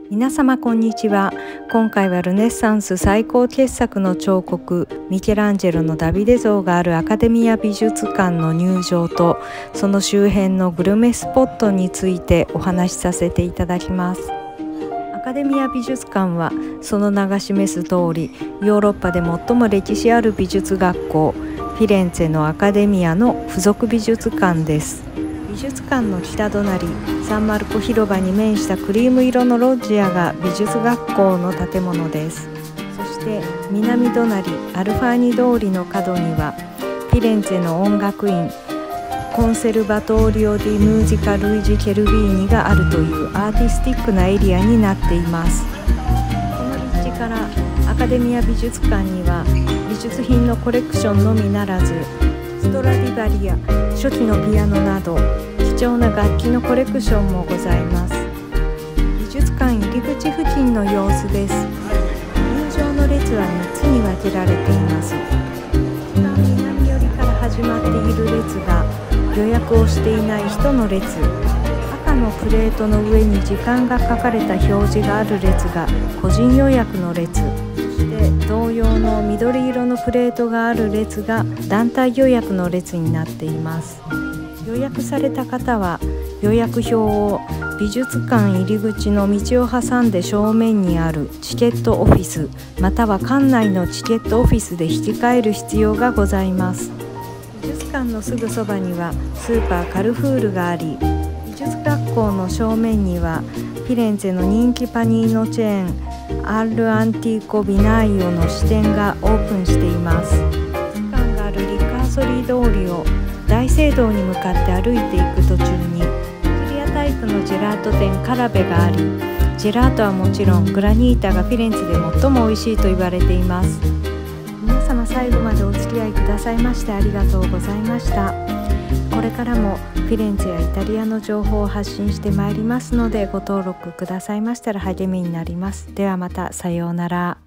皆様こんにちは。今回はルネッサンス最高傑作の彫刻ミケランジェロのダビデ像があるアカデミア美術館の入場とその周辺のグルメスポットについてお話しさせていただきます。アカデミア美術館はその名が示す通りヨーロッパで最も歴史ある美術学校フィレンツェのアカデミアの付属美術館です。美術館の北隣サンマルコ広場に面したクリーム色のロッジアが美術学校の建物です。そして南隣アルファーニ通りの角にはフィレンツェの音楽院コンセルバトーリオ・ディ・ムージカ・ルイジ・ケルビーニがあるというアーティスティックなエリアになっています。この立地からアカデミア美術館には美術品のコレクションのみならずストラディバリや初期のピアノなど貴重な楽器のコレクションもございます。美術館入り口付近の様子です。入場の列は3つに分けられています。一番南寄りから始まっている列が予約をしていない人の列、赤のプレートの上に時間が書かれた表示がある列が個人予約の列、そして同様の緑色のプレートがある列が団体予約の列になっています。予約された方は予約表を美術館入り口の道を挟んで正面にあるチケットオフィスまたは館内のチケットオフィスで引き換える必要がございます。美術館のすぐそばにはスーパーカルフールがあり、美術学校の正面にはフィレンツェの人気パニーノチェーンアール・アンティーコ・ビナイオの支店がオープンしています。美術館があるリカーソリー通りを大聖堂に向かって歩いていく途中にクリアタイプのジェラート店カラベがあり、ジェラートはもちろんグラニータがフィレンツェで最も美味しいと言われています。皆様最後までお付き合いくださいましてありがとうございました。これからもフィレンツェやイタリアの情報を発信してまいりますのでご登録くださいましたら励みになります。ではまた、さようなら。